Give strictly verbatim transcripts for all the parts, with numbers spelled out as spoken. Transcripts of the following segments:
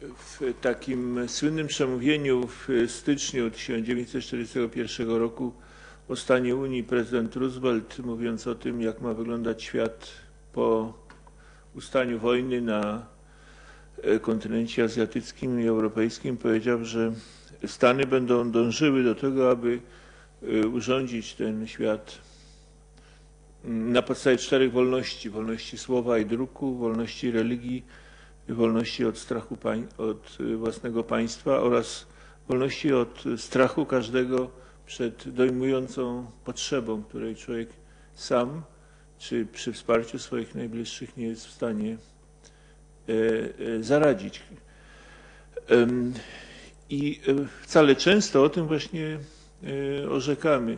w takim słynnym przemówieniu w styczniu tysiąc dziewięćset czterdziestego pierwszego roku o stanie Unii prezydent Roosevelt, mówiąc o tym, jak ma wyglądać świat po ustaniu wojny na kontynencie azjatyckim i europejskim, powiedział, że Stany będą dążyły do tego, aby urządzić ten świat na podstawie czterech wolności: wolności słowa i druku, wolności religii, wolności od strachu od własnego państwa oraz wolności od strachu każdego przed dojmującą potrzebą, której człowiek sam czy przy wsparciu swoich najbliższych nie jest w stanie zaradzić. I wcale często o tym właśnie orzekamy.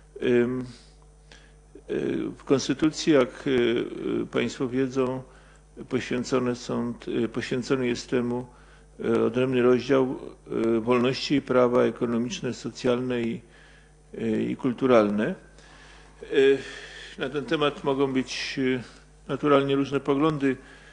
W Konstytucji, jak Państwo wiedzą, poświęcone są, poświęcony jest temu odrębny rozdział wolności i prawa ekonomiczne, socjalne i, i kulturalne. Na ten temat mogą być naturalnie różne poglądy.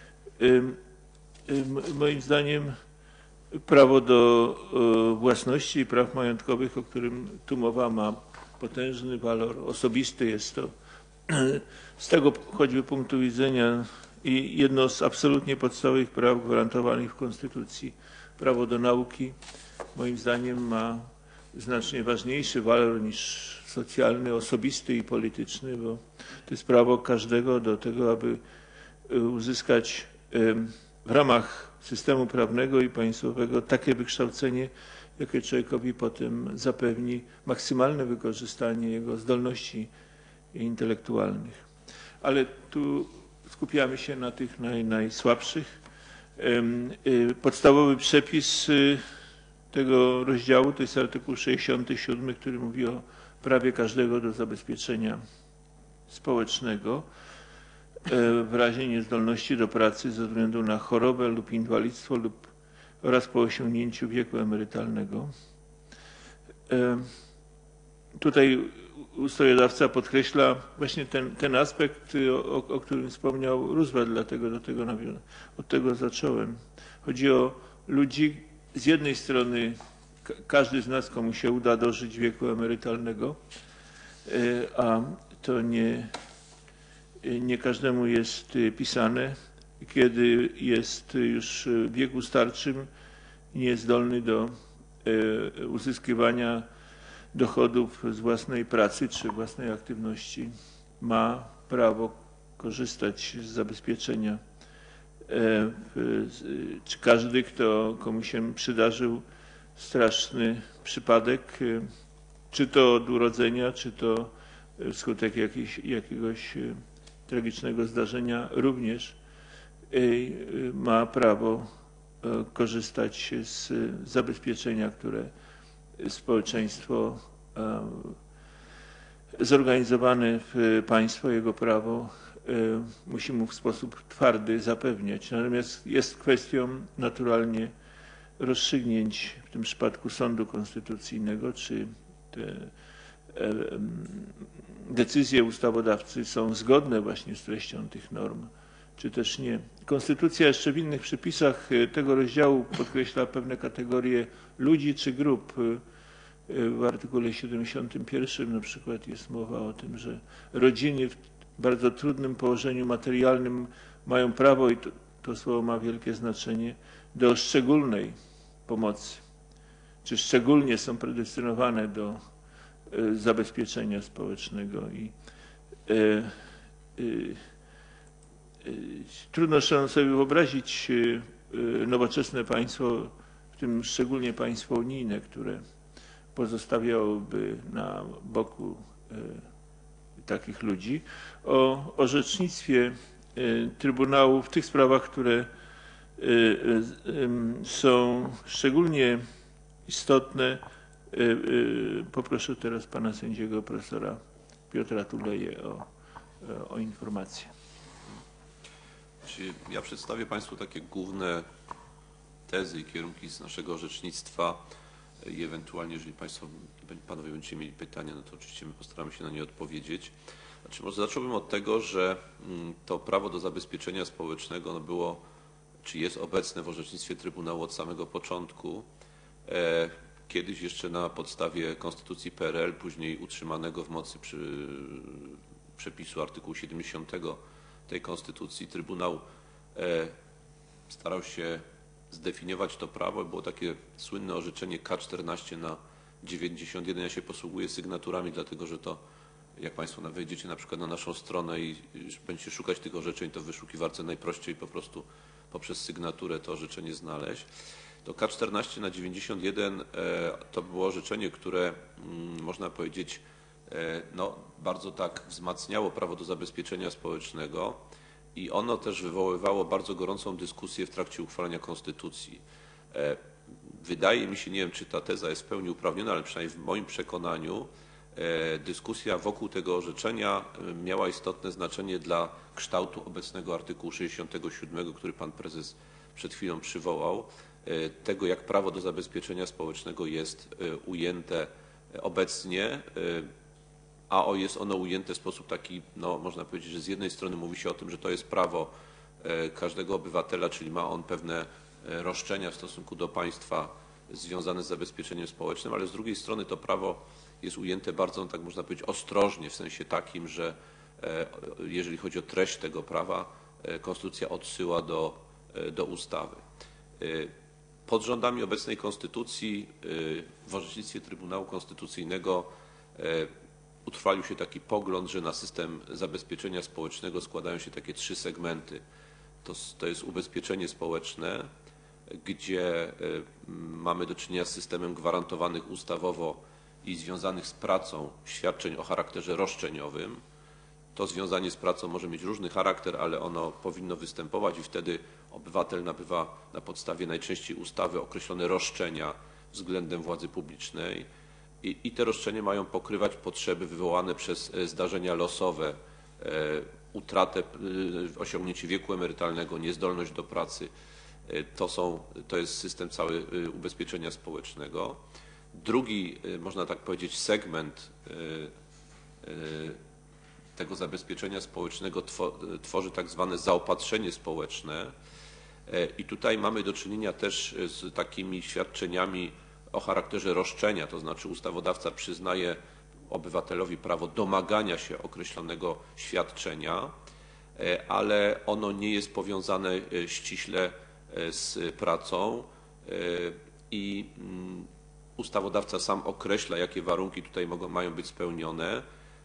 Moim zdaniem prawo do własności i praw majątkowych, o którym tu mowa, ma potężny walor osobisty. Jest to z tego choćby punktu widzenia i jedno z absolutnie podstawowych praw gwarantowanych w Konstytucji. Prawo do nauki, moim zdaniem, ma znacznie ważniejszy walor niż socjalny, osobisty i polityczny, bo to jest prawo każdego do tego, aby uzyskać w ramach systemu prawnego i państwowego takie wykształcenie, jakie człowiekowi potem zapewni maksymalne wykorzystanie jego zdolności intelektualnych. Ale tu skupiamy się na tych naj, najsłabszych. Podstawowy przepis tego rozdziału to jest artykuł sześćdziesiąty siódmy, który mówi o prawie każdego do zabezpieczenia społecznego w razie niezdolności do pracy ze względu na chorobę lub inwalidztwo lub oraz po osiągnięciu wieku emerytalnego. Tutaj ustawodawca podkreśla właśnie ten, ten aspekt, o, o którym wspomniał Roosevelt, dlatego do tego od tego zacząłem. Chodzi o ludzi, z jednej strony każdy z nas, komu się uda dożyć wieku emerytalnego, a to nie, nie każdemu jest pisane, kiedy jest już w wieku starczym i nie jest zdolny do uzyskiwania dochodów z własnej pracy czy własnej aktywności, ma prawo korzystać z zabezpieczenia. Czy każdy, kto komu się przydarzył straszny przypadek, czy to od urodzenia, czy to wskutek jakiejś, jakiegoś tragicznego zdarzenia, również ma prawo korzystać z zabezpieczenia, które społeczeństwo zorganizowane w państwo, jego prawo musi mu w sposób twardy zapewniać. Natomiast jest kwestią naturalnie rozstrzygnięć, w tym przypadku Sądu Konstytucyjnego, czy te decyzje ustawodawcy są zgodne właśnie z treścią tych norm, czy też nie. Konstytucja jeszcze w innych przepisach tego rozdziału podkreśla pewne kategorie ludzi czy grup. W artykule siedemdziesiątym pierwszym na przykład jest mowa o tym, że rodziny w bardzo trudnym położeniu materialnym mają prawo, i to, to słowo ma wielkie znaczenie, do szczególnej pomocy, czy szczególnie są predestynowane do zabezpieczenia społecznego. I e, e, e, trudno sobie wyobrazić nowoczesne państwo, w tym szczególnie państwo unijne, które pozostawiałoby na boku takich ludzi. O orzecznictwie Trybunału w tych sprawach, które są szczególnie istotne, poproszę teraz pana sędziego profesora Piotra Tuleję o, o informację. Ja przedstawię Państwu takie główne tezy i kierunki z naszego orzecznictwa i ewentualnie, jeżeli Państwo, Panowie będziecie mieli pytania, no to oczywiście my postaramy się na nie odpowiedzieć. Znaczy, może zacząłbym od tego, że to prawo do zabezpieczenia społecznego no było czy jest obecne w orzecznictwie Trybunału od samego początku. Kiedyś jeszcze na podstawie Konstytucji P R L, później utrzymanego w mocy przy, przepisu artykułu siedemdziesiątego tej Konstytucji, Trybunał starał się zdefiniować to prawo. Było takie słynne orzeczenie K czternaście na dziewięćdziesiąt jeden. Ja się posługuję sygnaturami, dlatego że to, jak Państwo wejdziecie na przykład na naszą stronę i będziecie szukać tych orzeczeń, to w wyszukiwarce najprościej po prostu poprzez sygnaturę to orzeczenie znaleźć. To K czternaście na dziewięćdziesiąt jeden to było orzeczenie, które można powiedzieć no, bardzo tak wzmacniało prawo do zabezpieczenia społecznego i ono też wywoływało bardzo gorącą dyskusję w trakcie uchwalania konstytucji. Wydaje mi się, nie wiem czy ta teza jest w pełni uprawniona, ale przynajmniej w moim przekonaniu dyskusja wokół tego orzeczenia miała istotne znaczenie dla kształtu obecnego artykułu sześćdziesiątego siódmego, który pan prezes przed chwilą przywołał, tego jak prawo do zabezpieczenia społecznego jest ujęte obecnie, a jest ono ujęte w sposób taki, no można powiedzieć, że z jednej strony mówi się o tym, że to jest prawo każdego obywatela, czyli ma on pewne roszczenia w stosunku do państwa związane z zabezpieczeniem społecznym, ale z drugiej strony to prawo jest ujęte bardzo, tak można powiedzieć, ostrożnie, w sensie takim, że jeżeli chodzi o treść tego prawa, konstytucja odsyła do, do ustawy. Pod rządami obecnej konstytucji w orzecznictwie Trybunału Konstytucyjnego utrwalił się taki pogląd, że na system zabezpieczenia społecznego składają się takie trzy segmenty. To, to jest ubezpieczenie społeczne, gdzie mamy do czynienia z systemem gwarantowanych ustawowo i związanych z pracą świadczeń o charakterze roszczeniowym. To związanie z pracą może mieć różny charakter, ale ono powinno występować i wtedy obywatel nabywa na podstawie najczęściej ustawy określone roszczenia względem władzy publicznej i, i te roszczenia mają pokrywać potrzeby wywołane przez zdarzenia losowe, e, utratę, e, osiągnięcie wieku emerytalnego, niezdolność do pracy. E, to, są, to jest system cały e, ubezpieczenia społecznego. Drugi, e, można tak powiedzieć, segment e, e, tego zabezpieczenia społecznego tworzy tak zwane zaopatrzenie społeczne i tutaj mamy do czynienia też z takimi świadczeniami o charakterze roszczenia, to znaczy ustawodawca przyznaje obywatelowi prawo domagania się określonego świadczenia, ale ono nie jest powiązane ściśle z pracą i ustawodawca sam określa, jakie warunki tutaj mogą, mają być spełnione.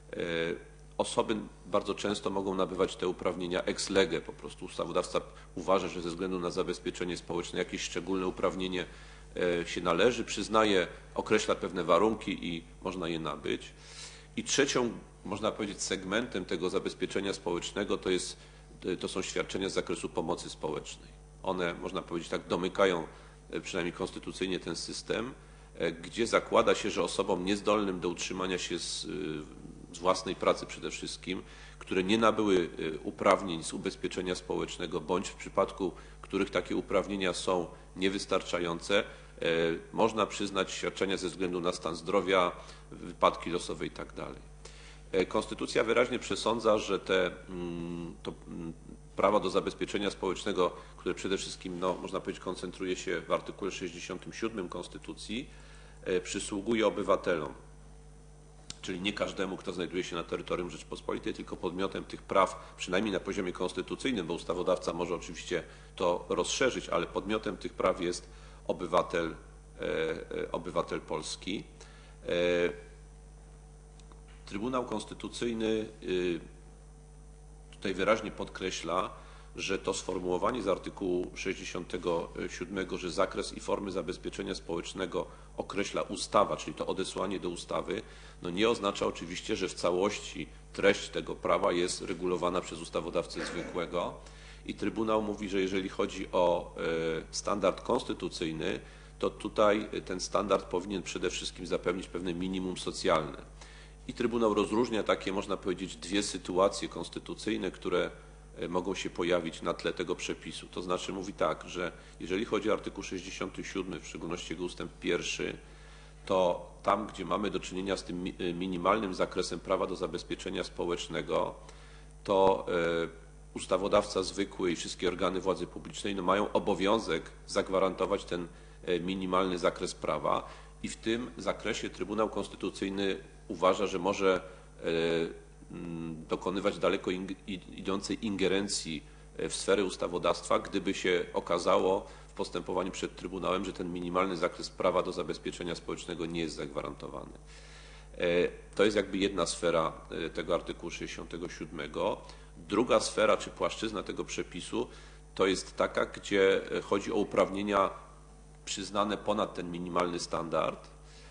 Osoby bardzo często mogą nabywać te uprawnienia ex lege, po prostu ustawodawca uważa, że ze względu na zabezpieczenie społeczne jakieś szczególne uprawnienie się należy, przyznaje, określa pewne warunki i można je nabyć. I trzecią, można powiedzieć, segmentem tego zabezpieczenia społecznego to, jest, to są świadczenia z zakresu pomocy społecznej. One, można powiedzieć tak, domykają przynajmniej konstytucyjnie ten system, gdzie zakłada się, że osobom niezdolnym do utrzymania się z z własnej pracy przede wszystkim, które nie nabyły uprawnień z ubezpieczenia społecznego, bądź w przypadku których takie uprawnienia są niewystarczające, można przyznać świadczenia ze względu na stan zdrowia, wypadki losowe itd. Konstytucja wyraźnie przesądza, że te to prawo do zabezpieczenia społecznego, które przede wszystkim, no, można powiedzieć, koncentruje się w artykule sześćdziesiątym siódmym Konstytucji, przysługuje obywatelom. Czyli nie każdemu, kto znajduje się na terytorium Rzeczypospolitej, tylko podmiotem tych praw, przynajmniej na poziomie konstytucyjnym, bo ustawodawca może oczywiście to rozszerzyć, ale podmiotem tych praw jest obywatel, e, obywatel polski. E, Trybunał Konstytucyjny e, tutaj wyraźnie podkreśla, że to sformułowanie z artykułu sześćdziesiątego siódmego, że zakres i formy zabezpieczenia społecznego określa ustawa, czyli to odesłanie do ustawy, no nie oznacza oczywiście, że w całości treść tego prawa jest regulowana przez ustawodawcę zwykłego i Trybunał mówi, że jeżeli chodzi o standard konstytucyjny, to tutaj ten standard powinien przede wszystkim zapewnić pewne minimum socjalne. I Trybunał rozróżnia takie, można powiedzieć, dwie sytuacje konstytucyjne, które mogą się pojawić na tle tego przepisu. To znaczy mówi tak, że jeżeli chodzi o artykuł sześćdziesiąty siódmy, w szczególności jego ustęp pierwszy, to tam, gdzie mamy do czynienia z tym minimalnym zakresem prawa do zabezpieczenia społecznego, to ustawodawca zwykły i wszystkie organy władzy publicznej no, mają obowiązek zagwarantować ten minimalny zakres prawa i w tym zakresie Trybunał Konstytucyjny uważa, że może dokonywać daleko idącej ingerencji w sferę ustawodawstwa, gdyby się okazało w postępowaniu przed Trybunałem, że ten minimalny zakres prawa do zabezpieczenia społecznego nie jest zagwarantowany. To jest jakby jedna sfera tego artykułu sześćdziesiątego siódmego. Druga sfera czy płaszczyzna tego przepisu to jest taka, gdzie chodzi o uprawnienia przyznane ponad ten minimalny standard,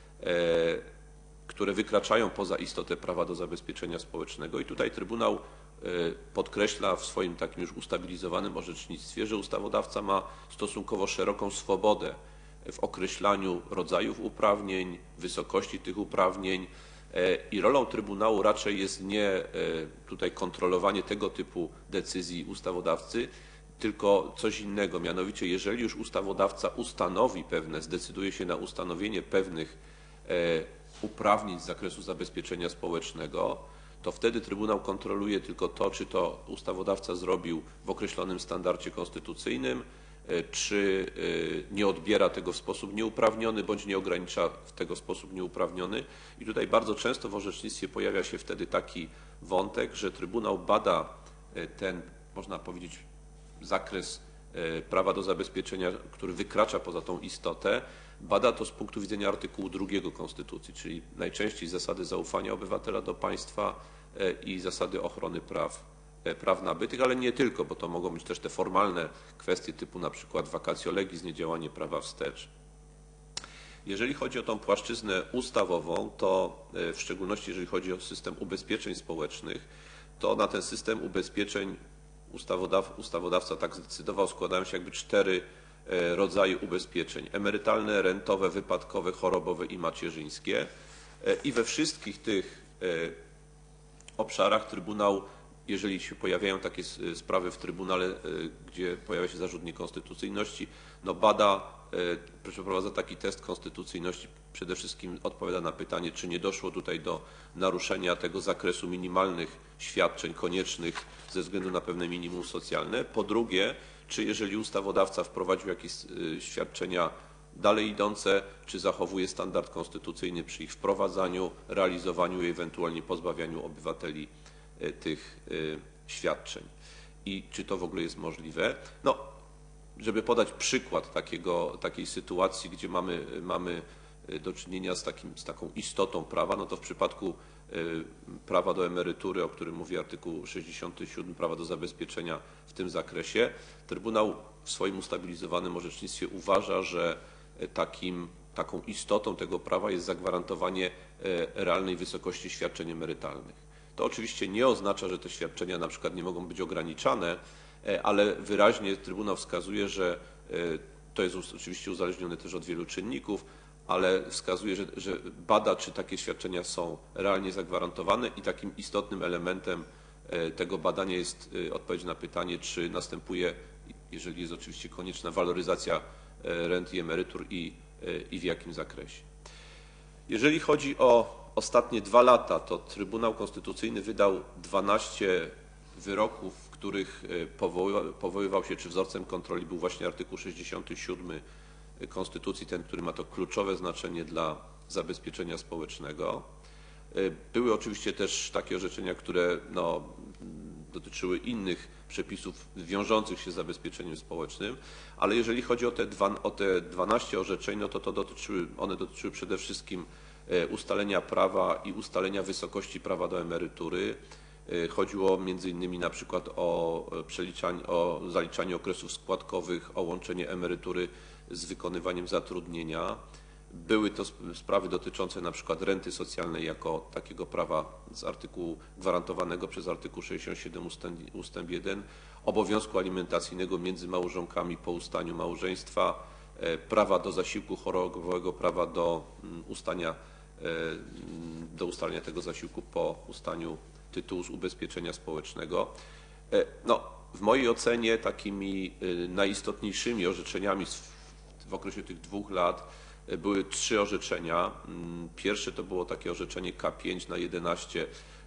które wykraczają poza istotę prawa do zabezpieczenia społecznego i tutaj Trybunał podkreśla w swoim takim już ustabilizowanym orzecznictwie, że ustawodawca ma stosunkowo szeroką swobodę w określaniu rodzajów uprawnień, wysokości tych uprawnień i rolą Trybunału raczej jest nie tutaj kontrolowanie tego typu decyzji ustawodawcy, tylko coś innego, mianowicie jeżeli już ustawodawca ustanowi pewne, zdecyduje się na ustanowienie pewnych uprawnień z zakresu zabezpieczenia społecznego, to wtedy Trybunał kontroluje tylko to, czy to ustawodawca zrobił w określonym standardzie konstytucyjnym, czy nie odbiera tego w sposób nieuprawniony, bądź nie ogranicza tego w sposób nieuprawniony. I tutaj bardzo często w orzecznictwie pojawia się wtedy taki wątek, że Trybunał bada ten, można powiedzieć, zakres prawa do zabezpieczenia, który wykracza poza tą istotę, bada to z punktu widzenia artykułu drugiego Konstytucji, czyli najczęściej zasady zaufania obywatela do państwa i zasady ochrony praw, praw nabytych, ale nie tylko, bo to mogą być też te formalne kwestie typu na przykład vacatio legis, niedziałanie prawa wstecz. Jeżeli chodzi o tą płaszczyznę ustawową, to w szczególności jeżeli chodzi o system ubezpieczeń społecznych, to na ten system ubezpieczeń ustawodaw, ustawodawca tak zdecydował, składają się jakby cztery rodzaje ubezpieczeń: emerytalne, rentowe, wypadkowe, chorobowe i macierzyńskie. I we wszystkich tych obszarach Trybunał, jeżeli się pojawiają takie sprawy w Trybunale, gdzie pojawia się zarzut niekonstytucyjności, no bada, przeprowadza taki test konstytucyjności, przede wszystkim odpowiada na pytanie, czy nie doszło tutaj do naruszenia tego zakresu minimalnych świadczeń koniecznych ze względu na pewne minimum socjalne. Po drugie, czy jeżeli ustawodawca wprowadził jakieś świadczenia dalej idące, czy zachowuje standard konstytucyjny przy ich wprowadzaniu, realizowaniu i ewentualnie pozbawianiu obywateli tych świadczeń i czy to w ogóle jest możliwe. No, żeby podać przykład takiego, takiej sytuacji, gdzie mamy, mamy do czynienia z, takim, z taką istotą prawa, no to w przypadku prawa do emerytury, o którym mówi artykuł sześćdziesiąty siódmy, prawa do zabezpieczenia w tym zakresie, Trybunał w swoim ustabilizowanym orzecznictwie uważa, że takim, taką istotą tego prawa jest zagwarantowanie realnej wysokości świadczeń emerytalnych. To oczywiście nie oznacza, że te świadczenia na przykład nie mogą być ograniczane, ale wyraźnie Trybunał wskazuje, że to jest oczywiście uzależnione też od wielu czynników, ale wskazuje, że, że bada, czy takie świadczenia są realnie zagwarantowane i takim istotnym elementem tego badania jest odpowiedź na pytanie, czy następuje, jeżeli jest oczywiście konieczna, waloryzacja rent i emerytur i, i w jakim zakresie. Jeżeli chodzi o ostatnie dwa lata, to Trybunał Konstytucyjny wydał dwanaście wyroków, w których powoływał, powoływał się, czy wzorcem kontroli był właśnie artykuł sześćdziesiąty siódmy Konstytucji, ten, który ma to kluczowe znaczenie dla zabezpieczenia społecznego. Były oczywiście też takie orzeczenia, które no, dotyczyły innych przepisów wiążących się z zabezpieczeniem społecznym, ale jeżeli chodzi o te, dwa, o te dwanaście orzeczeń, no to, to dotyczyły, one dotyczyły przede wszystkim ustalenia prawa i ustalenia wysokości prawa do emerytury. Chodziło między innymi na przykład o przeliczanie, o zaliczanie okresów składkowych, o łączenie emerytury z wykonywaniem zatrudnienia. Były to sprawy dotyczące na przykład renty socjalnej jako takiego prawa z artykułu gwarantowanego przez artykuł sześćdziesiąty siódmy ustęp, ustęp jeden, obowiązku alimentacyjnego między małżonkami po ustaniu małżeństwa, prawa do zasiłku chorobowego, prawa do ustania, do ustalenia tego zasiłku po ustaniu tytułu z ubezpieczenia społecznego. No, w mojej ocenie takimi najistotniejszymi orzeczeniami w okresie tych dwóch lat były trzy orzeczenia. Pierwsze to było takie orzeczenie K pięć na jedenaście,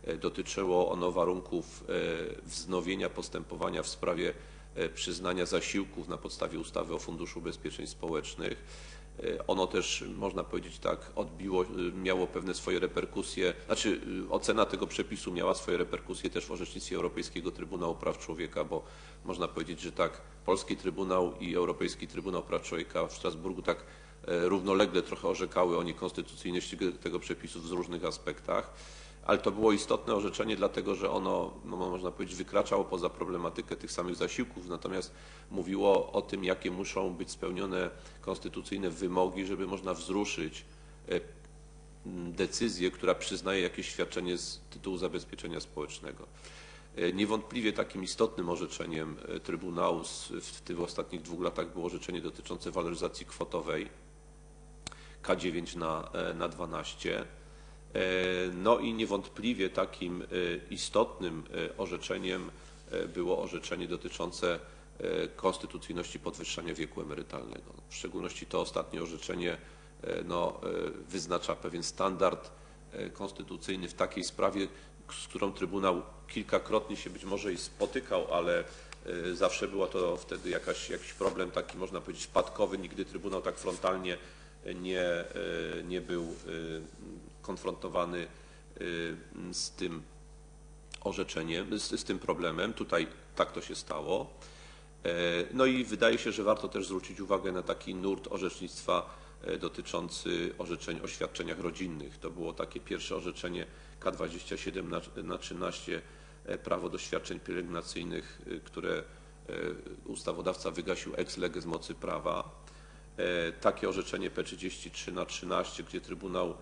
Dotyczyło ono warunków wznowienia postępowania w sprawie przyznania zasiłków na podstawie ustawy o Funduszu Ubezpieczeń Społecznych. Ono też, można powiedzieć tak, odbiło, miało pewne swoje reperkusje, znaczy ocena tego przepisu miała swoje reperkusje też w orzecznictwie Europejskiego Trybunału Praw Człowieka, bo można powiedzieć, że tak Polski Trybunał i Europejski Trybunał Praw Człowieka w Strasburgu tak równolegle trochę orzekały o niekonstytucyjności tego przepisu w różnych aspektach. Ale to było istotne orzeczenie, dlatego że ono, no można powiedzieć, wykraczało poza problematykę tych samych zasiłków, natomiast mówiło o tym, jakie muszą być spełnione konstytucyjne wymogi, żeby można wzruszyć decyzję, która przyznaje jakieś świadczenie z tytułu zabezpieczenia społecznego. Niewątpliwie takim istotnym orzeczeniem Trybunału w tych ostatnich dwóch latach było orzeczenie dotyczące waloryzacji kwotowej K dziewięć na dwanaście. No i niewątpliwie takim istotnym orzeczeniem było orzeczenie dotyczące konstytucyjności podwyższania wieku emerytalnego. W szczególności to ostatnie orzeczenie no, wyznacza pewien standard konstytucyjny w takiej sprawie, z którą Trybunał kilkakrotnie się być może i spotykał, ale zawsze była to wtedy jakaś, jakiś problem taki, można powiedzieć, wpadkowy. Nigdy Trybunał tak frontalnie nie, nie był konfrontowany z tym orzeczeniem, z, z tym problemem. Tutaj tak to się stało. No i wydaje się, że warto też zwrócić uwagę na taki nurt orzecznictwa dotyczący orzeczeń o świadczeniach rodzinnych. To było takie pierwsze orzeczenie K dwadzieścia siedem na trzynaście, prawo do świadczeń pielęgnacyjnych, które ustawodawca wygasił ex lege z mocy prawa. Takie orzeczenie P trzydzieści trzy na trzynaście, gdzie Trybunał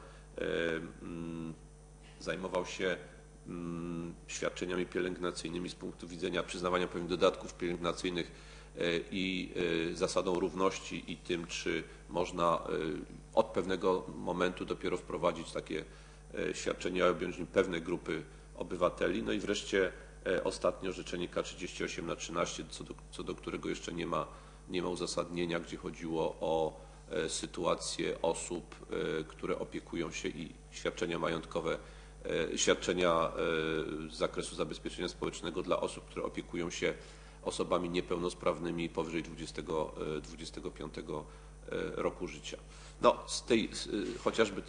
zajmował się świadczeniami pielęgnacyjnymi z punktu widzenia przyznawania pewnych dodatków pielęgnacyjnych i zasadą równości i tym, czy można od pewnego momentu dopiero wprowadzić takie świadczenia i objąć nim pewne grupy obywateli. No i wreszcie ostatnie orzeczenie K trzydzieści osiem na trzynaście, co do, co do którego jeszcze nie ma, nie ma uzasadnienia, gdzie chodziło o sytuację osób, które opiekują się i świadczenia majątkowe, świadczenia z zakresu zabezpieczenia społecznego dla osób, które opiekują się osobami niepełnosprawnymi powyżej dwudziestego, dwudziestego piątego roku życia. No, z tej, chociażby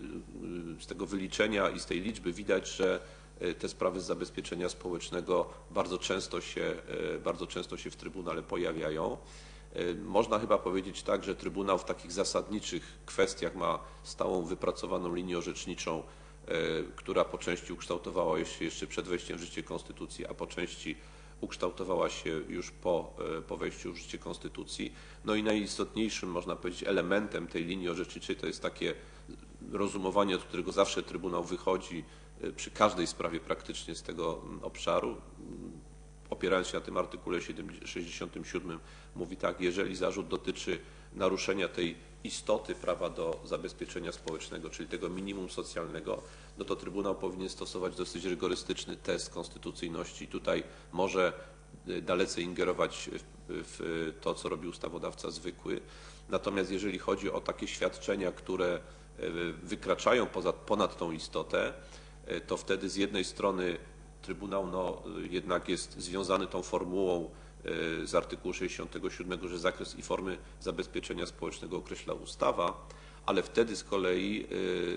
z tego wyliczenia i z tej liczby widać, że te sprawy z zabezpieczenia społecznego bardzo często się, bardzo często się w Trybunale pojawiają. Można chyba powiedzieć tak, że Trybunał w takich zasadniczych kwestiach ma stałą wypracowaną linię orzeczniczą, która po części ukształtowała się jeszcze przed wejściem w życie Konstytucji, a po części ukształtowała się już po, po wejściu w życie Konstytucji. No i najistotniejszym, można powiedzieć, elementem tej linii orzeczniczej to jest takie rozumowanie, od którego zawsze Trybunał wychodzi przy każdej sprawie praktycznie z tego obszaru. Opierając się na tym artykule sześćdziesiątym siódmym, mówi tak: jeżeli zarzut dotyczy naruszenia tej istoty prawa do zabezpieczenia społecznego, czyli tego minimum socjalnego, no to Trybunał powinien stosować dosyć rygorystyczny test konstytucyjności. Tutaj może dalece ingerować w to, co robi ustawodawca zwykły. Natomiast jeżeli chodzi o takie świadczenia, które wykraczają poza, ponad tą istotę, to wtedy z jednej strony Trybunał no, jednak jest związany tą formułą z artykułu sześćdziesiątego siódmego, że zakres i formy zabezpieczenia społecznego określa ustawa, ale wtedy z kolei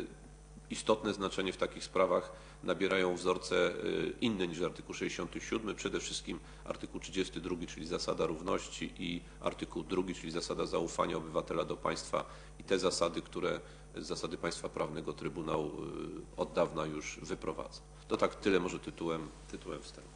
istotne znaczenie w takich sprawach nabierają wzorce inne niż artykuł sześćdziesiąty siódmy, przede wszystkim artykuł trzydziesty drugi, czyli zasada równości, i artykuł drugi, czyli zasada zaufania obywatela do państwa, i te zasady, które zasady państwa prawnego Trybunał od dawna już wyprowadza. To tak tyle może tytułem, tytułem wstępu.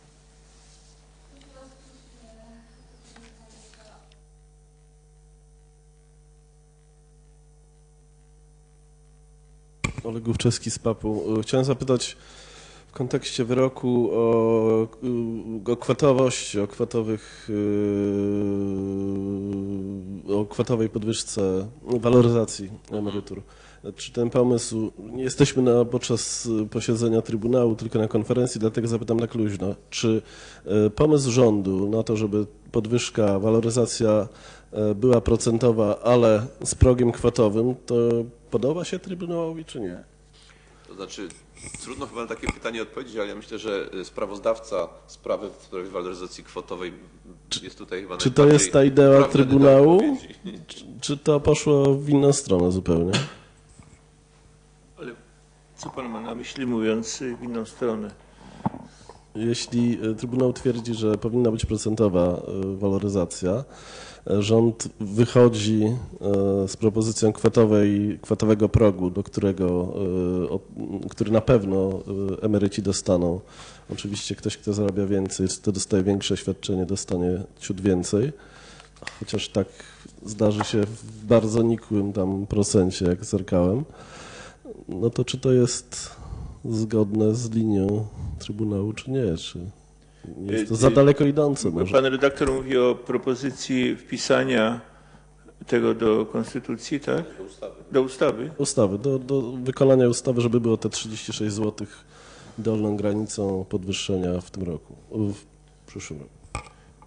Oleg Główczewski z papu. Chciałem zapytać w kontekście wyroku o, o kwatowości, o kwatowych, o kwatowej podwyżce waloryzacji emerytur. Czy ten pomysł, nie jesteśmy na, podczas posiedzenia Trybunału, tylko na konferencji, dlatego zapytam tak luźno, czy pomysł rządu na to, żeby podwyżka, waloryzacja była procentowa, ale z progiem kwotowym, to podoba się Trybunałowi, czy nie? To znaczy, trudno chyba na takie pytanie odpowiedzieć, ale ja myślę, że sprawozdawca sprawy w sprawie waloryzacji kwotowej jest tutaj chyba Czy to jest ta idea uprawniony do Trybunału, odpowiedzi. czy, czy to poszło w inną stronę zupełnie? Ale co pan ma na myśli, mówiąc w inną stronę? Jeśli Trybunał twierdzi, że powinna być procentowa waloryzacja, rząd wychodzi z propozycją kwotowej, kwotowego progu, do którego, który na pewno emeryci dostaną. Oczywiście ktoś, kto zarabia więcej, kto dostaje większe świadczenie, dostanie ciut więcej, chociaż tak zdarzy się w bardzo nikłym tam procencie, jak zerkałem. No to czy to jest zgodne z linią Trybunału, czy nie? Czy nie jest to za daleko idące może? Pan redaktor mówi o propozycji wpisania tego do konstytucji, tak? Do ustawy. Do ustawy. Ustawy, do, do wykonania ustawy, żeby było te trzydzieści sześć złotych dolną granicą podwyższenia w tym roku, w przyszłym roku.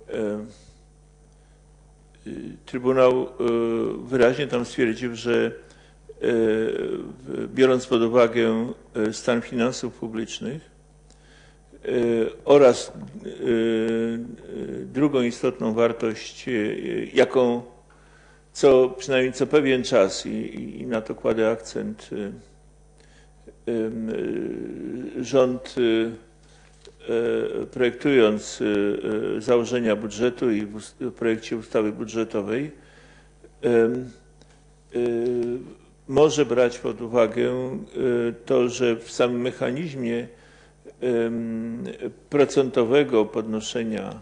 Trybunał wyraźnie tam stwierdził, że biorąc pod uwagę stan finansów publicznych oraz drugą istotną wartość, jaką co przynajmniej co pewien czas i, i na to kładę akcent, rząd projektując założenia budżetu i w projekcie ustawy budżetowej może brać pod uwagę to, że w samym mechanizmie procentowego podnoszenia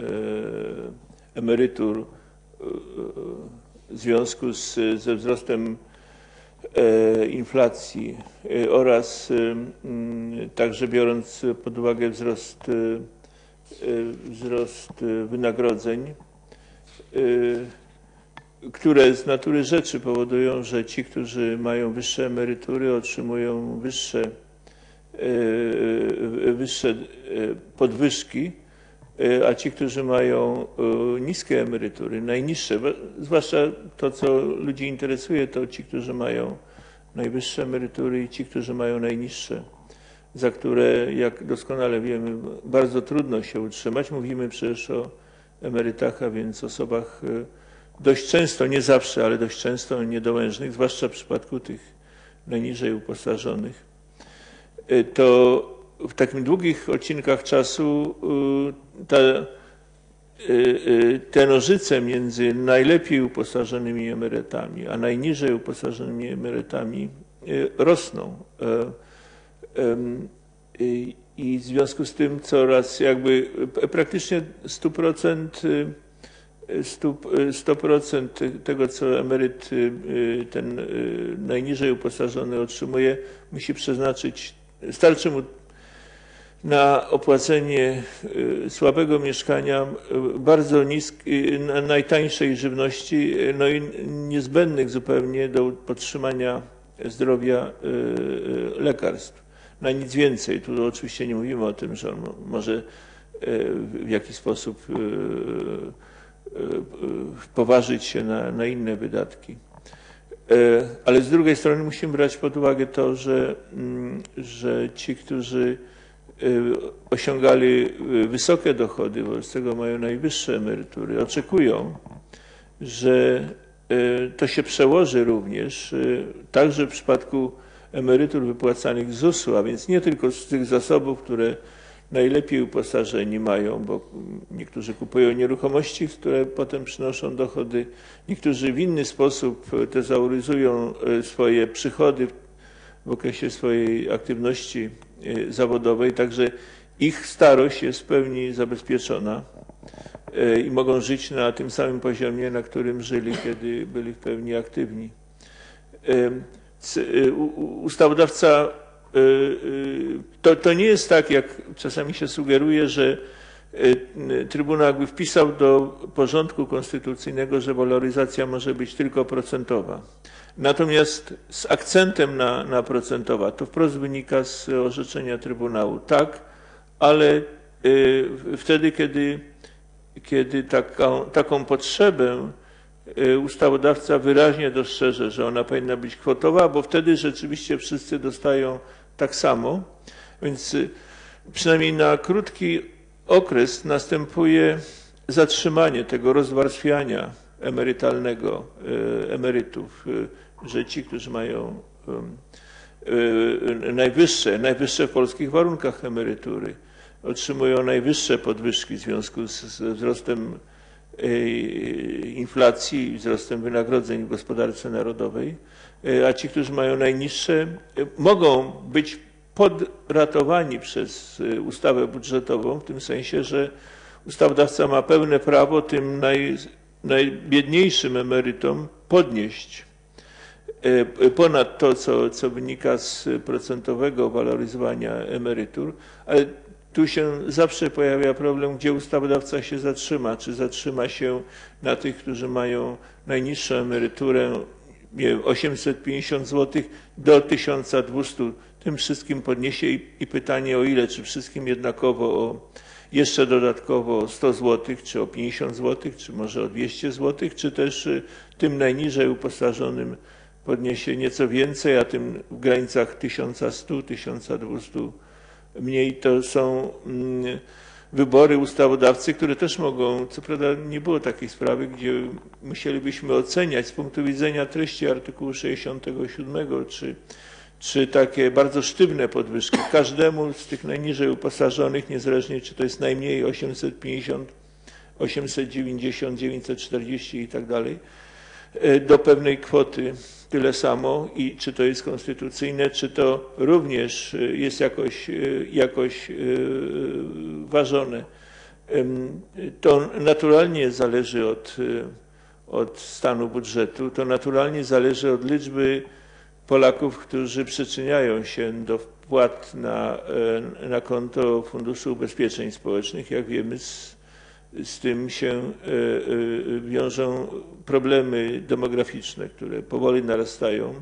emerytur w związku z, ze wzrostem inflacji oraz także biorąc pod uwagę wzrost, wzrost wynagrodzeń, które z natury rzeczy powodują, że ci, którzy mają wyższe emerytury, otrzymują wyższe, wyższe podwyżki, a ci, którzy mają niskie emerytury, najniższe, zwłaszcza to, co ludzi interesuje, to ci, którzy mają najwyższe emerytury i ci, którzy mają najniższe, za które, jak doskonale wiemy, bardzo trudno się utrzymać. Mówimy przecież o emerytach, a więc osobach dość często, nie zawsze, ale dość często niedołężnych, zwłaszcza w przypadku tych najniżej uposażonych. To w takim długich odcinkach czasu ta, te nożyce między najlepiej uposażonymi emerytami, a najniżej uposażonymi emerytami rosną. I w związku z tym coraz jakby praktycznie sto procent, sto procent tego, co emeryt ten najniżej uposażony otrzymuje, musi przeznaczyć, starczy mu na opłacenie słabego mieszkania, bardzo niskiej, najtańszej żywności, no i niezbędnych zupełnie do podtrzymania zdrowia lekarstw. Na nic więcej. Tu oczywiście nie mówimy o tym, że on może w jakiś sposób poważyć się na, na inne wydatki. Ale z drugiej strony musimy brać pod uwagę to, że, że ci, którzy osiągali wysokie dochody, wobec tego mają najwyższe emerytury, oczekują, że to się przełoży również także w przypadku emerytur wypłacanych z zusu, a więc nie tylko z tych zasobów, które najlepiej uposażeni mają, bo niektórzy kupują nieruchomości, które potem przynoszą dochody, niektórzy w inny sposób tezauryzują swoje przychody w okresie swojej aktywności zawodowej, także ich starość jest w pełni zabezpieczona i mogą żyć na tym samym poziomie, na którym żyli, kiedy byli w pełni aktywni. Ustawodawca, to, to nie jest tak, jak czasami się sugeruje, że Trybunał jakby wpisał do porządku konstytucyjnego, że waloryzacja może być tylko procentowa. Natomiast z akcentem na, na procentowa, to wprost wynika z orzeczenia Trybunału, tak, ale wtedy, kiedy, kiedy taką, taką potrzebę ustawodawca wyraźnie dostrzeże, że ona powinna być kwotowa, bo wtedy rzeczywiście wszyscy dostają tak samo. Więc przynajmniej na krótki okres następuje zatrzymanie tego rozwarstwiania emerytalnego emerytów, że ci, którzy mają najwyższe, najwyższe w polskich warunkach emerytury, otrzymują najwyższe podwyżki w związku z, z wzrostem inflacji i wzrostem wynagrodzeń w gospodarce narodowej, a ci, którzy mają najniższe, mogą być podratowani przez ustawę budżetową, w tym sensie, że ustawodawca ma pełne prawo tym naj, najbiedniejszym emerytom podnieść ponad to, co, co wynika z procentowego waloryzowania emerytur, ale tu się zawsze pojawia problem, gdzie ustawodawca się zatrzyma. Czy zatrzyma się na tych, którzy mają najniższą emeryturę, nie wiem, osiemset pięćdziesiąt złotych do tysiąc dwieście. Tym wszystkim podniesie i, i pytanie o ile, czy wszystkim jednakowo o jeszcze dodatkowo o sto złotych, czy o pięćdziesiąt złotych, czy może o dwieście złotych, czy też tym najniżej uposażonym podniesie nieco więcej, a tym w granicach tysiąc sto do tysiąca dwustu mniej. To są wybory ustawodawcy, które też mogą, co prawda nie było takiej sprawy, gdzie musielibyśmy oceniać z punktu widzenia treści artykułu sześćdziesiątego siódmego, czy, czy takie bardzo sztywne podwyżki każdemu z tych najniżej uposażonych, niezależnie czy to jest najmniej osiemset pięćdziesiąt, osiemset dziewięćdziesiąt, dziewięćset czterdzieści i tak dalej, do pewnej kwoty tyle samo i czy to jest konstytucyjne, czy to również jest jakoś, jakoś ważone. To naturalnie zależy od, od stanu budżetu, to naturalnie zależy od liczby Polaków, którzy przyczyniają się do wpłat na, na konto Funduszu Ubezpieczeń Społecznych. Jak wiemy, z, z tym się wiążą problemy demograficzne, które powoli narastają.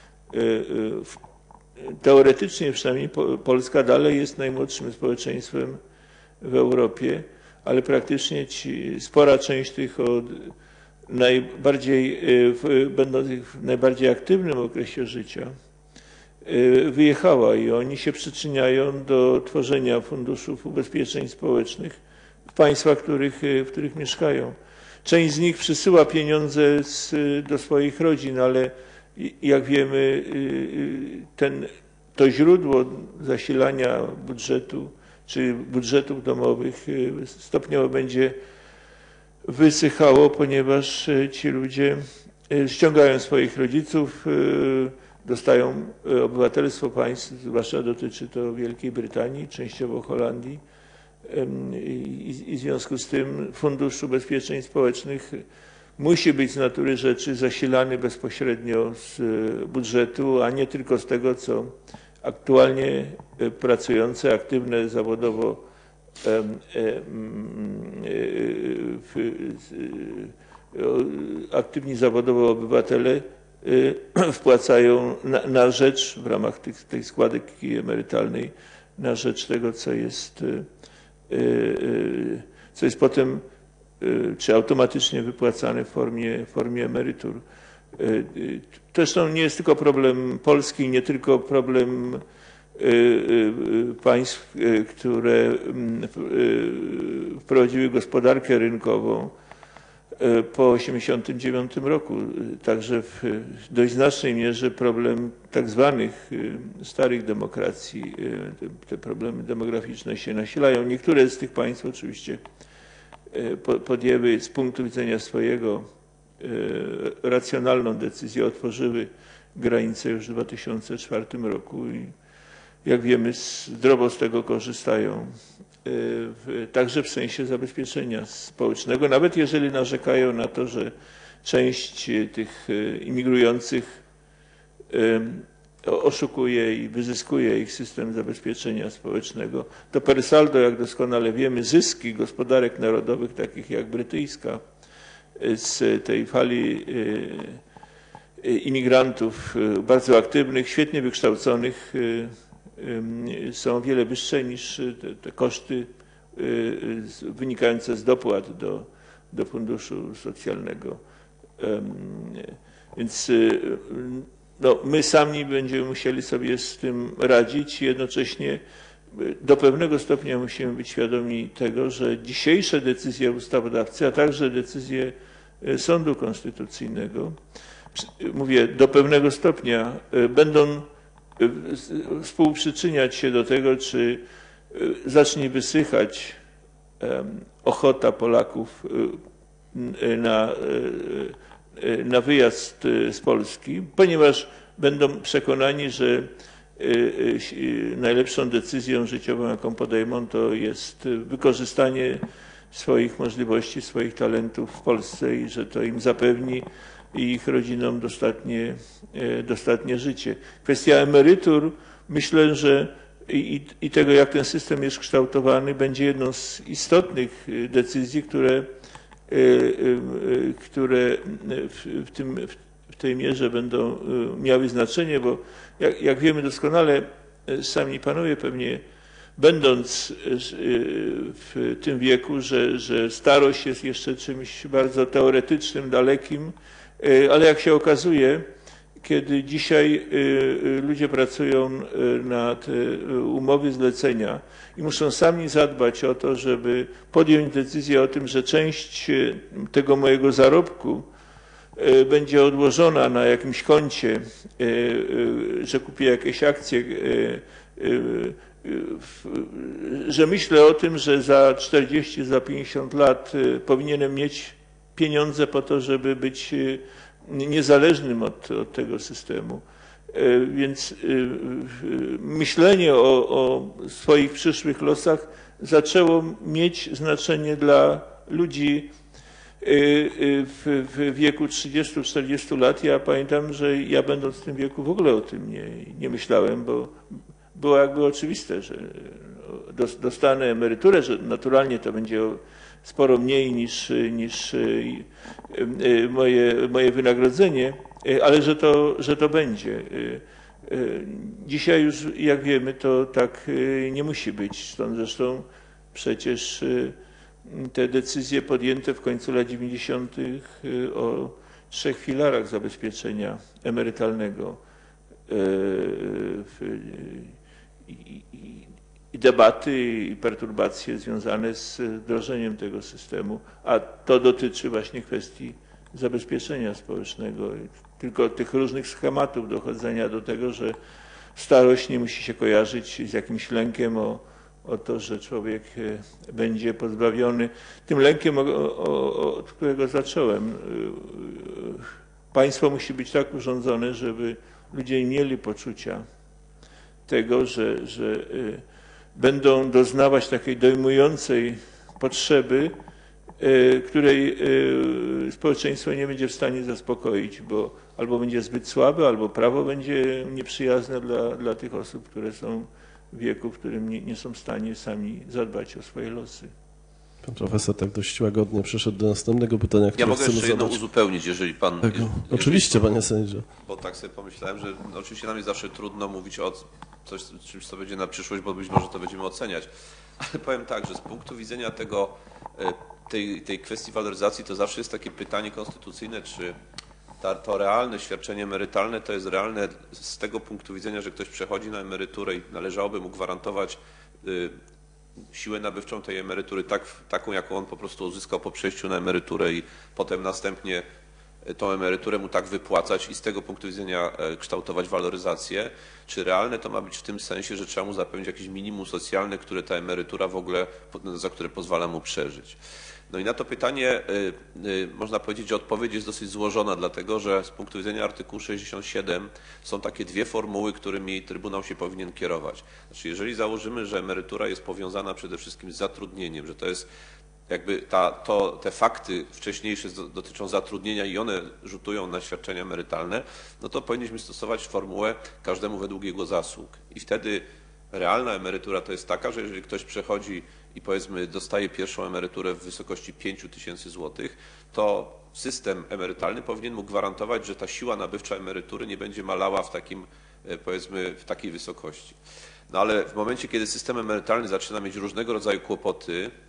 Teoretycznie przynajmniej Polska dalej jest najmłodszym społeczeństwem w Europie, ale praktycznie ci, spora część tych od najbardziej, będących w najbardziej aktywnym okresie życia wyjechała i oni się przyczyniają do tworzenia funduszów ubezpieczeń społecznych w państwach, w których, w których mieszkają. Część z nich przysyła pieniądze z, do swoich rodzin, ale jak wiemy, ten, to źródło zasilania budżetu czy budżetów domowych stopniowo będzie wysychało, ponieważ ci ludzie ściągają swoich rodziców, dostają obywatelstwo państw, zwłaszcza dotyczy to Wielkiej Brytanii, częściowo Holandii i, i w związku z tym Fundusz Ubezpieczeń Społecznych musi być z natury rzeczy zasilany bezpośrednio z budżetu, a nie tylko z tego, co aktualnie pracujące, aktywne zawodowo aktywni zawodowo obywatele wpłacają na, na rzecz w ramach tych, tej składki emerytalnej na rzecz tego, co jest, co jest potem czy automatycznie wypłacane w formie, w formie emerytur. Zresztą nie jest tylko problem Polski, nie tylko problem państw, które wprowadziły gospodarkę rynkową po tysiąc dziewięćset osiemdziesiątym dziewiątym roku. Także w dość znacznej mierze problem tak zwanych starych demokracji, te problemy demograficzne się nasilają. Niektóre z tych państw oczywiście podjęły z punktu widzenia swojego racjonalną decyzję, otworzyły granice już w dwa tysiące czwartym roku i jak wiemy zdrowo z tego korzystają, także w sensie zabezpieczenia społecznego, nawet jeżeli narzekają na to, że część tych imigrujących oszukuje i wyzyskuje ich system zabezpieczenia społecznego. To per saldo, jak doskonale wiemy, zyski gospodarek narodowych, takich jak brytyjska, z tej fali imigrantów bardzo aktywnych, świetnie wykształconych, są o wiele wyższe niż te, te koszty wynikające z dopłat do, do funduszu socjalnego. Więc no, my sami będziemy musieli sobie z tym radzić i jednocześnie do pewnego stopnia musimy być świadomi tego, że dzisiejsze decyzje ustawodawcy, a także decyzje Sądu Konstytucyjnego, mówię, do pewnego stopnia będą współprzyczyniać się do tego, czy zacznie wysychać ochota Polaków na, na wyjazd z Polski, ponieważ będą przekonani, że najlepszą decyzją życiową, jaką podejmą, to jest wykorzystanie swoich możliwości, swoich talentów w Polsce i że to im zapewni i ich rodzinom dostatnie, dostatnie życie. Kwestia emerytur, myślę, że i, i tego, jak ten system jest kształtowany, będzie jedną z istotnych decyzji, które, które w, w, tym, w tej mierze będą miały znaczenie, bo jak, jak wiemy doskonale, sami panowie pewnie, będąc w tym wieku, że, że starość jest jeszcze czymś bardzo teoretycznym, dalekim, ale jak się okazuje, kiedy dzisiaj ludzie pracują na te umowy zlecenia i muszą sami zadbać o to, żeby podjąć decyzję o tym, że część tego mojego zarobku będzie odłożona na jakimś koncie, że kupię jakieś akcje, że myślę o tym, że za czterdzieści, za pięćdziesiąt lat powinienem mieć pieniądze po to, żeby być niezależnym od, od tego systemu. Więc myślenie o, o swoich przyszłych losach zaczęło mieć znaczenie dla ludzi w, w wieku trzydziestu czterdziestu lat. Ja pamiętam, że ja będąc w tym wieku w ogóle o tym nie, nie myślałem, bo było jakby oczywiste, że dostanę emeryturę, że naturalnie to będzie sporo mniej niż, niż moje, moje wynagrodzenie, ale że to, że to będzie. Dzisiaj już, jak wiemy, to tak nie musi być. Stąd zresztą przecież te decyzje podjęte w końcu lat dziewięćdziesiątych o trzech filarach zabezpieczenia emerytalnego i, i, i debaty i perturbacje związane z wdrożeniem tego systemu, a to dotyczy właśnie kwestii zabezpieczenia społecznego, tylko tych różnych schematów dochodzenia do tego, że starość nie musi się kojarzyć z jakimś lękiem o, o to, że człowiek będzie pozbawiony, tym lękiem, o, o, od którego zacząłem. Państwo musi być tak urządzone, żeby ludzie mieli poczucia tego, że, że będą doznawać takiej dojmującej potrzeby, której społeczeństwo nie będzie w stanie zaspokoić, bo albo będzie zbyt słabe, albo prawo będzie nieprzyjazne dla, dla tych osób, które są w wieku, w którym nie, nie są w stanie sami zadbać o swoje losy. Pan profesor tak dość łagodnie przeszedł do następnego pytania, które Ja mogę chcemy jeszcze jedno zadać. uzupełnić, jeżeli pan... Tego. Jeżeli, Oczywiście, panie sędzio. Bo tak sobie pomyślałem, że no, oczywiście nam jest zawsze trudno mówić o coś, czymś, co będzie na przyszłość, bo być może to będziemy oceniać. Ale powiem tak, że z punktu widzenia tego, tej, tej kwestii waloryzacji, to zawsze jest takie pytanie konstytucyjne, czy ta, to realne świadczenie emerytalne to jest realne z tego punktu widzenia, że ktoś przechodzi na emeryturę i należałoby mu gwarantować y, siłę nabywczą tej emerytury tak, taką, jaką on po prostu uzyskał po przejściu na emeryturę i potem następnie tą emeryturę mu tak wypłacać i z tego punktu widzenia kształtować waloryzację, czy realne to ma być w tym sensie, że trzeba mu zapewnić jakieś minimum socjalne, które ta emerytura w ogóle, za które pozwala mu przeżyć. No i na to pytanie można powiedzieć, że odpowiedź jest dosyć złożona, dlatego że z punktu widzenia artykułu sześćdziesiąt siedem są takie dwie formuły, którymi Trybunał się powinien kierować. Znaczy, jeżeli założymy, że emerytura jest powiązana przede wszystkim z zatrudnieniem, że to jest jakby ta, to, te fakty wcześniejsze dotyczą zatrudnienia i one rzutują na świadczenia emerytalne, no to powinniśmy stosować formułę każdemu według jego zasług. I wtedy realna emerytura to jest taka, że jeżeli ktoś przechodzi i powiedzmy dostaje pierwszą emeryturę w wysokości pięć tysięcy złotych, to system emerytalny powinien mu gwarantować, że ta siła nabywcza emerytury nie będzie malała w takim, powiedzmy, w takiej wysokości. No ale w momencie, kiedy system emerytalny zaczyna mieć różnego rodzaju kłopoty,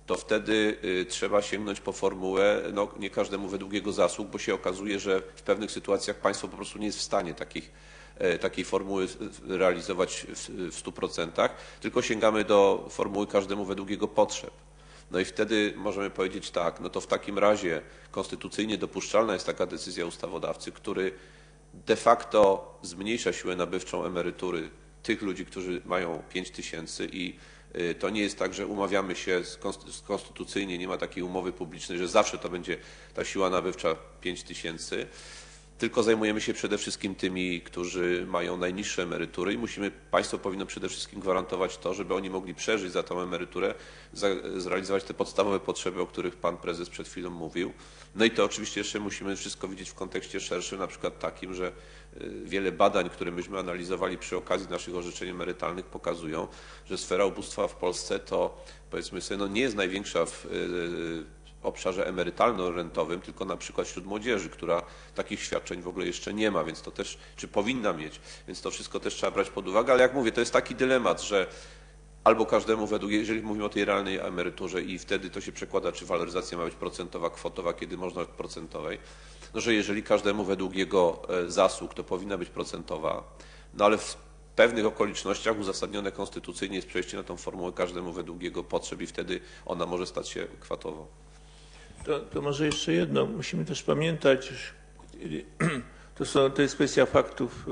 to wtedy trzeba sięgnąć po formułę, no nie każdemu według jego zasług, bo się okazuje, że w pewnych sytuacjach państwo po prostu nie jest w stanie takich, takiej formuły realizować w stu procentach, tylko sięgamy do formuły każdemu według jego potrzeb. No i wtedy możemy powiedzieć tak, no to w takim razie konstytucyjnie dopuszczalna jest taka decyzja ustawodawcy, który de facto zmniejsza siłę nabywczą emerytury tych ludzi, którzy mają pięć tysięcy i to nie jest tak, że umawiamy się konstytucyjnie, nie ma takiej umowy publicznej, że zawsze to będzie ta siła nabywcza pięć tysięcy, tylko zajmujemy się przede wszystkim tymi, którzy mają najniższe emerytury i musimy, państwo powinno przede wszystkim gwarantować to, żeby oni mogli przeżyć za tą emeryturę, za, zrealizować te podstawowe potrzeby, o których pan prezes przed chwilą mówił. No i to oczywiście jeszcze musimy wszystko widzieć w kontekście szerszym, na przykład takim, że wiele badań, które myśmy analizowali przy okazji naszych orzeczeń emerytalnych, pokazują, że sfera ubóstwa w Polsce to, powiedzmy sobie, no nie jest największa w obszarze emerytalno-rentowym, tylko na przykład wśród młodzieży, która takich świadczeń w ogóle jeszcze nie ma, więc to też, czy powinna mieć, więc to wszystko też trzeba brać pod uwagę, ale jak mówię, to jest taki dylemat, że albo każdemu według, jeżeli mówimy o tej realnej emeryturze i wtedy to się przekłada, czy waloryzacja ma być procentowa, kwotowa, kiedy można być procentowej, no że jeżeli każdemu według jego zasług, to powinna być procentowa, no ale w pewnych okolicznościach uzasadnione konstytucyjnie jest przejście na tą formułę każdemu według jego potrzeb i wtedy ona może stać się kwotową. To, to może jeszcze jedno. Musimy też pamiętać, że to, są, to jest kwestia faktów,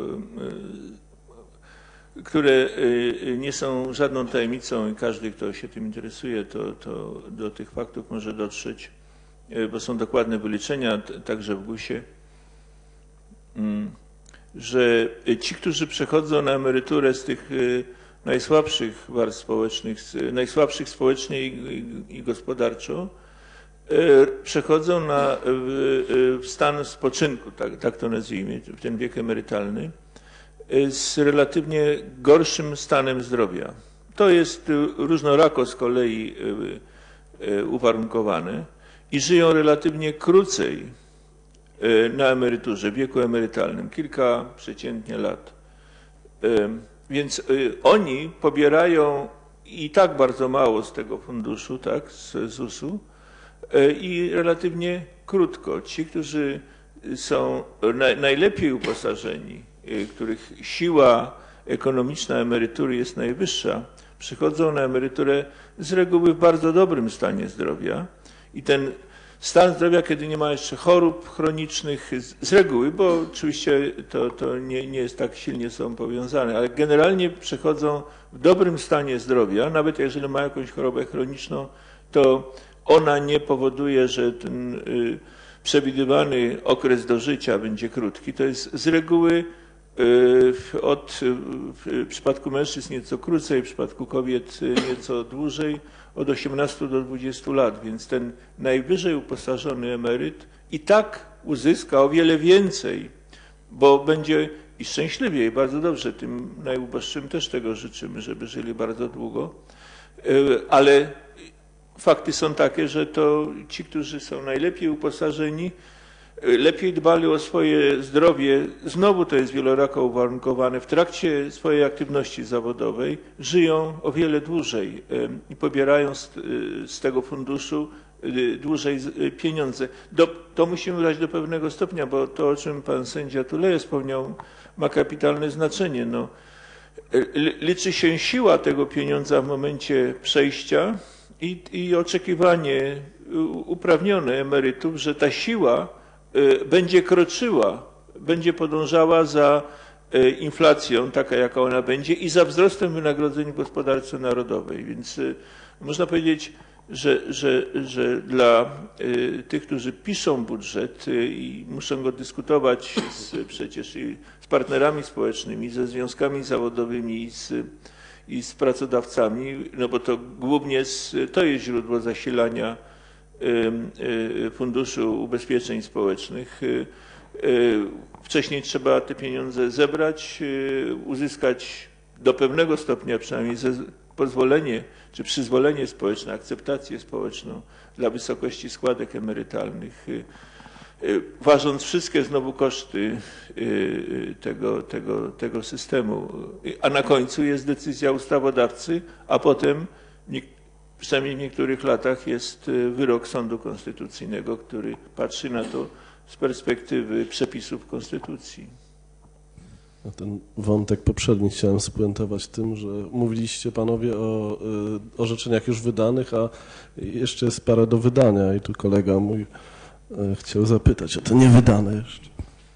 które nie są żadną tajemnicą i każdy, kto się tym interesuje, to, to do tych faktów może dotrzeć, bo są dokładne wyliczenia, także w gusie, że ci, którzy przechodzą na emeryturę z tych najsłabszych warstw społecznych, najsłabszych społecznie i, i gospodarczo, przechodzą na w stan spoczynku, tak, tak to nazwijmy, w ten wiek emerytalny, z relatywnie gorszym stanem zdrowia. To jest różnorako z kolei uwarunkowane i żyją relatywnie krócej na emeryturze, w wieku emerytalnym, kilka przeciętnie lat. Więc oni pobierają i tak bardzo mało z tego funduszu, tak, z zusu, i relatywnie krótko. Ci, którzy są najlepiej uposażeni, których siła ekonomiczna emerytury jest najwyższa, przychodzą na emeryturę z reguły w bardzo dobrym stanie zdrowia i ten stan zdrowia, kiedy nie ma jeszcze chorób chronicznych, z reguły, bo oczywiście to, to nie, nie jest tak silnie ze sobą powiązane, ale generalnie przechodzą w dobrym stanie zdrowia, nawet jeżeli ma jakąś chorobę chroniczną, to ona nie powoduje, że ten y, przewidywany okres dożycia będzie krótki. To jest z reguły y, od, w przypadku mężczyzn nieco krócej, w przypadku kobiet nieco dłużej, od osiemnastu do dwudziestu lat, więc ten najwyżej uposażony emeryt i tak uzyska o wiele więcej, bo będzie i szczęśliwiej, bardzo dobrze, tym najuboższym też tego życzymy, żeby żyli bardzo długo, y, ale fakty są takie, że to ci, którzy są najlepiej uposażeni, lepiej dbali o swoje zdrowie, znowu to jest wielorako uwarunkowane, w trakcie swojej aktywności zawodowej żyją o wiele dłużej i pobierają z, z tego funduszu dłużej pieniądze. Do, to musimy brać do pewnego stopnia, bo to, o czym pan sędzia Tuleje wspomniał, ma kapitalne znaczenie. No, liczy się siła tego pieniądza w momencie przejścia, I, i oczekiwanie uprawnione emerytów, że ta siła będzie kroczyła, będzie podążała za inflacją, taka jaka ona będzie, i za wzrostem wynagrodzeń w gospodarce narodowej. Więc można powiedzieć, że, że, że dla tych, którzy piszą budżet i muszą go dyskutować z, przecież i z partnerami społecznymi, ze związkami zawodowymi, z i z pracodawcami, no bo to głównie z, to jest źródło zasilania y, y, Funduszu Ubezpieczeń Społecznych. Y, y, wcześniej trzeba te pieniądze zebrać, y, uzyskać do pewnego stopnia przynajmniej ze, pozwolenie czy przyzwolenie społeczne, akceptację społeczną dla wysokości składek emerytalnych. Y, Ważąc wszystkie znowu koszty tego, tego, tego systemu, a na końcu jest decyzja ustawodawcy, a potem przynajmniej w niektórych latach jest wyrok Sądu Konstytucyjnego, który patrzy na to z perspektywy przepisów Konstytucji. Na ten wątek poprzedni chciałem spuentować tym, że mówiliście panowie o y, orzeczeniach już wydanych, a jeszcze jest parę do wydania i tu kolega mój y, chciał zapytać o te niewydane jeszcze.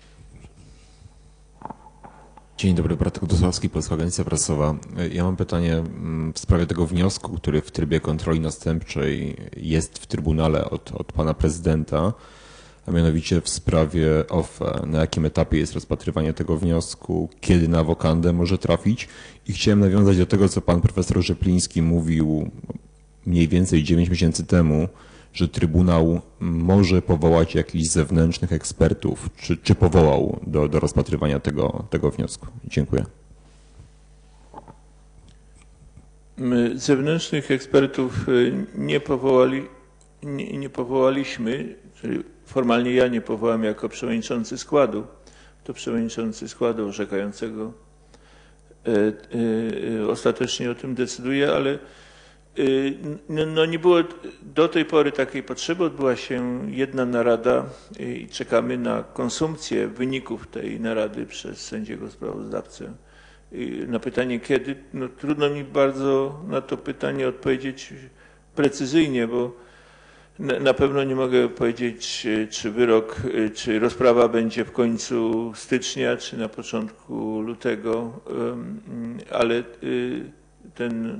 Dzień dobry, Bartek Dosławski, Polska Agencja Prasowa. Ja mam pytanie w sprawie tego wniosku, który w trybie kontroli następczej jest w Trybunale od, od pana prezydenta, a mianowicie w sprawie O F E. Na jakim etapie jest rozpatrywanie tego wniosku, kiedy na wokandę może trafić? I chciałem nawiązać do tego, co pan profesor Rzepliński mówił mniej więcej dziewięć miesięcy temu, że Trybunał może powołać jakichś zewnętrznych ekspertów, czy, czy powołał do, do rozpatrywania tego, tego wniosku? Dziękuję. My zewnętrznych ekspertów nie, powołali, nie, nie powołaliśmy, czyli formalnie ja nie powołam jako przewodniczący składu, to przewodniczący składu orzekającego e, e, ostatecznie o tym decyduje, ale no nie było do tej pory takiej potrzeby. Odbyła się jedna narada i czekamy na konsumpcję wyników tej narady przez sędziego sprawozdawcę. Na pytanie kiedy, no trudno mi bardzo na to pytanie odpowiedzieć precyzyjnie, bo na pewno nie mogę powiedzieć, czy wyrok, czy rozprawa będzie w końcu stycznia, czy na początku lutego, ale ten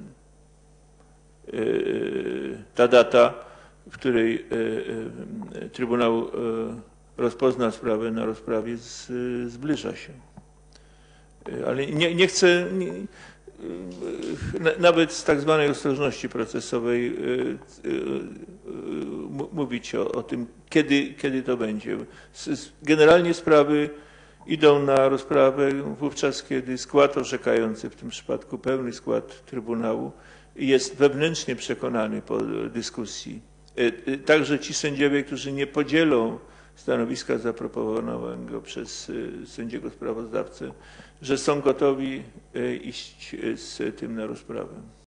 ta data, w której Trybunał rozpozna sprawę na rozprawie, zbliża się. Ale nie, nie chcę nie, nawet z tak zwanej ostrożności procesowej mówić o, o tym, kiedy, kiedy to będzie. Generalnie sprawy idą na rozprawę wówczas, kiedy skład orzekający, w tym przypadku pełny skład Trybunału, jest wewnętrznie przekonany po dyskusji. Także ci sędziowie, którzy nie podzielą stanowiska zaproponowanego przez sędziego sprawozdawcę, że są gotowi iść z tym na rozprawę.